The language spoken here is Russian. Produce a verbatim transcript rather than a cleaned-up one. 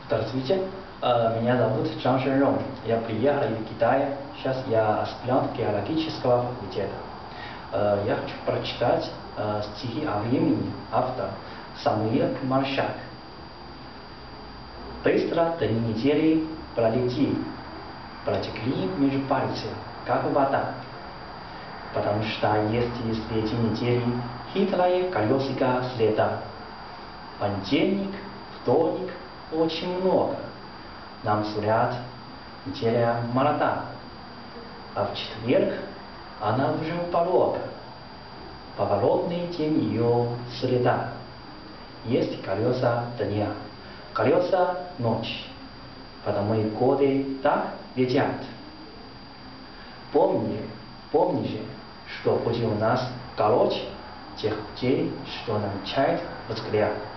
Здравствуйте, э, меня зовут Чжан Шенрong. Я приехал из Китая. Сейчас я аспирант геологического факультета. Э, Я хочу прочитать э, стихи о времени автора Самуил Маршак. Быстро три недели пролетели, протекли между пальцев, как вода. Потому что есть в эти недели хитрое колесико следа. Понедельник, вторник, очень много. Нам сулят неделя молода. А в четверг она уже у порога. Поворотный день ее среда. Есть колеса дня, колеса ночи. Потому и годы так летят. Помни, помни же, что пути у нас короче тех путей, что намечает взгляд.